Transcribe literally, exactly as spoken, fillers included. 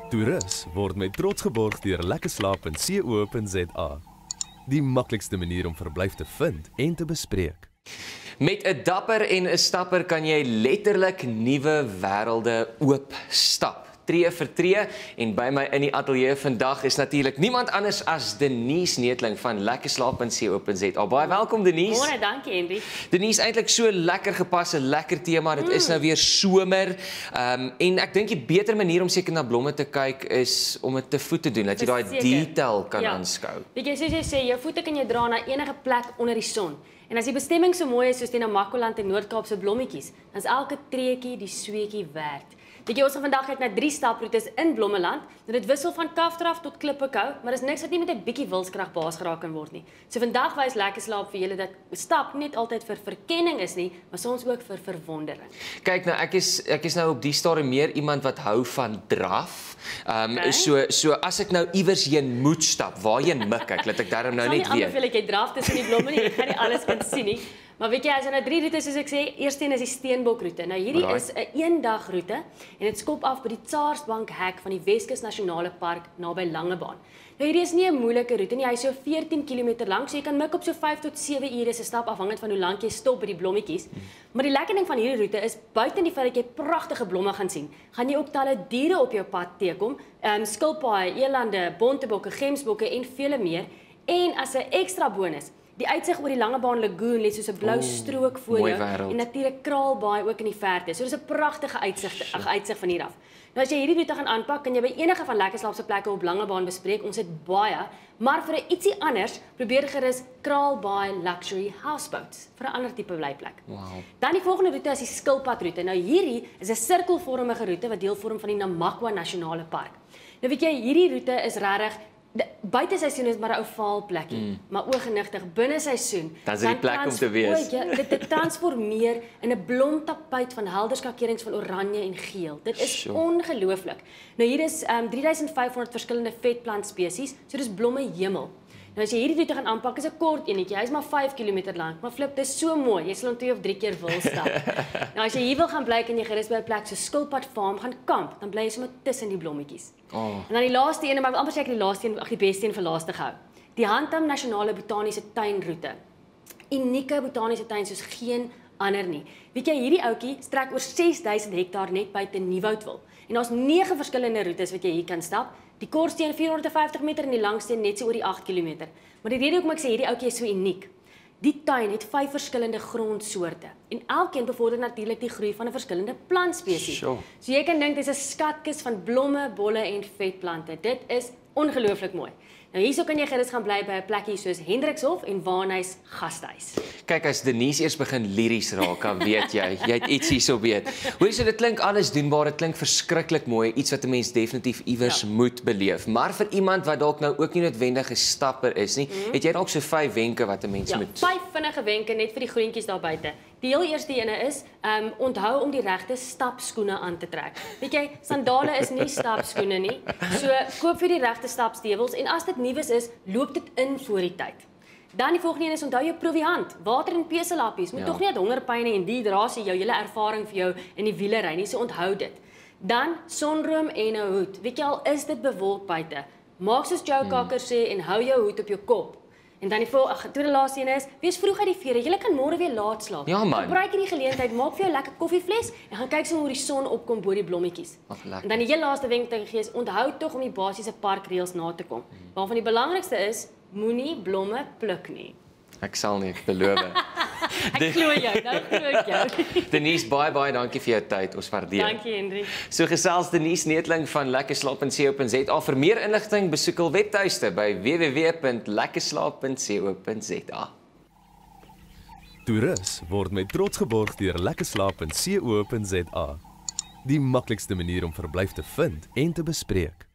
Toerus word met trots geborg deur lekkerslaap punt co punt za. Die maklikste manier om verblyf te vind en te bespreek. Met 'n dapper en 'n stapper kan jy letterlik nuwe wêrelde oop stap. Tree vir tree, en by my in die ateljee vandag is natuurlik niemand anders as Denise Neethling van lekkerslaap punt co punt za. Baie welkom Denise. Môre, dankie Henry. Denise, eintlik so lekker gepaste, lekker tema. Dit mm. is nou weer somer. Um, en ek dink die beter manier om seker na blomme te kyk is om dit te voet te doen, dat jy daai detail kan ja. aanskou. Weet jy, soos jy sê, jou voete kan jy dra na enige plek onder die son. En as die bestemming so mooi is soos die Namakoland en Noord-Kaapse blommetjies, dan is elke treetjie die sweetjie werd. Weet jy, ons gaan vandag kyk na drie staproetes in Blommeland. Dit wissel van Kaftraf tot Klippekou, maar dis niks wat nie met 'n bietjie wilskrag baas geraak kan word nie. So vandag wys Lekkerslaap vir julle dat stap nie net altyd vir verkenning is nie, maar soms ook vir verwondering. Kyk nou, ek is ek is nou op die stadium meer iemand wat hou van draf. Ehm um, okay. so so as ek nou iewers heen moet stap, waarheen mik ek? Laat ek daarom nou net weet. Ek sal nie aanbeveel jy draf tussen die blomme nie, jy gaan nie alles kan sien nie. Maar weet jy, as jy nou drie roetes soos ek sê, eerste een is die Steenbokroete. Nou hierdie right. is 'n eendagroete en dit skop af by die Tsaarsbank hek van die Weskus Nasionale Park naby Langebaan. Nou hierdie is nie 'n moeilike roete nie, hy is so veertien kilometer lank, so jy kan mik op so vyf tot sewe ure se stap afhangend van hoe lank jy stop by die blommetjies. Hmm. Maar die lekker ding van hierdie roete is buiten die feit dat jy pragtige blomme gaan sien, gaan jy ook talle diere op jou pad teekom, um, skilpaaie, elande, bontebokke, gemsbokke en vele meer. En as 'n ekstra bonus, die uitsig oor die Langebaan Lagoon lê soos 'n blou strook voor jou en natuurlik Kraalbaai ook in die verte. So dis 'n pragtige uitsig, ag uitsig van hier af. Nou as jy hierdie roete gaan aanpak, kan jy by enige van Lekkerslaap se plekke op Langebaan bespreek. Ons het baie, maar vir 'n ietsie anders, probeer gerus Kraalbaai Luxury Houseboats vir 'n ander tipe blyplek. Wow. Dan die volgende roete is die Skilpadroete. Nou hierdie is 'n sirkelvormige roete wat deel vorm van die Namakwa Nasionale Park. Nou weet jy, hierdie roete is regtig buite seisoen is maar 'n ou vaal plekkie, mm. maar oorgenigtig binne seisoen. Dan is dit die plek om te wees. Ja, dit, dit transformeer in 'n blomtapuit van helder skakerings van oranje en geel. Dit is sure. ongelooflik. Nou hier is um, drie duisend vyf honderd verskillende vetplant spesies, so dis blomme hemel. Nou as jy hierdie roete gaan aanpak, is 'n kort enetjie. Hy's maar vyf kilometer lank, maar flip, dis so mooi. Jy sal hom twee of drie keer wil stap. Nou as jy hier wil gaan bly, kan jy gerus by 'n plek so Skilpad Farm gaan kamp, dan bly jy sommer tussen die blommetjies. Oh. En dan die laaste een, maar ek wil amper sê ek die laaste een, ag die beste een vir laaste gehou. Die Handam Nasionale Botaniese Tuinroete. Unieke botaniese tuin soos geen ander nie. Weet jy, hierdie ouetjie strek oor ses duisend hektaar net buite Nieuwoudtville. En daar's nege verskillende roetes wat jy hier kan stap. Die kortste een vierhonderd en vyftig meter en die langste net so oor die agt kilometer. Maar die rede hoekom ek sê hierdie ouetjie is so uniek. Die tuin het vyf verskillende grondsoorte en elkeen bevorder natuurlik die groei van 'n verskillende plantspesies. Sure. So jy kan dink dis 'n skatkis van blomme, bolle en vetplante. Dit is ongelooflik mooi. Nou hierso kan jy gerus gaan bly by 'n plekkie soos Hendrikshof en Waarnhuis Gasthuis. Kyk, as Denise eers begin liries raak, dan weet jy, jy het iets hierso weet. Hoor so, dit klink alles doenbaar, dit klink verskriklik mooi, iets wat 'n mens definitief iewers ja. moet beleef. Maar vir iemand wat dalk nou ook nie noodwendig 'n stapper is nie, mm-hmm. het jy dalk so vyf wenke wat 'n mens ja, moet. Vyf vinnige wenke net vir die groentjies daar buite. Die heel eerste ene is, um, onthou om die regte stapskoene aan te trek. Weet jy, sandale is nie stapskoene nie. So koop vir die regte stapstewels en as dit nuus is, loop dit in voor die tyd. Dan die volgende een is onthou jou proviant, water en peselappies. Moet ja. tog nie uit hongerpyne en dehydrasie jou hele ervaring vir jou in die wiele ry nie, so onthou dit. Dan sonroom en 'n hoed. Weet jy al, is dit bewolk buite? Maak soos Joe hmm. Cocker sê en hou jou hoed op jou kop. En dan die volgende, tweede laaste een is, wees vroeg uit die vere. Jy kan môre weer laat slaap. Ja man. Gebruik hierdie geleentheid, maak vir jou lekker koffievles en gaan kyk so hoe die son opkom bo die blommetjies. En dan die heel laaste wenk wat ek gee is, onthou tog om die basiese parkreëls na te kom. Hmm. Waarvan die belangrikste is, moenie blomme pluk nie. Ek sal nie, ek beloof. Ek glo jou, nou glo ek jou. Denise, baie baie dankie vir jou tyd. Ons waardeer. Dankie Henry. So gesels Denise Neethling van lekkerslaap punt co punt za. Vir meer inligting besoek hul webtuiste by w w w punt lekkerslaap punt co punt za. Toerus word met trots geborg deur lekkerslaap punt co punt za. Die maklikste manier om verblyf te vind en te bespreek.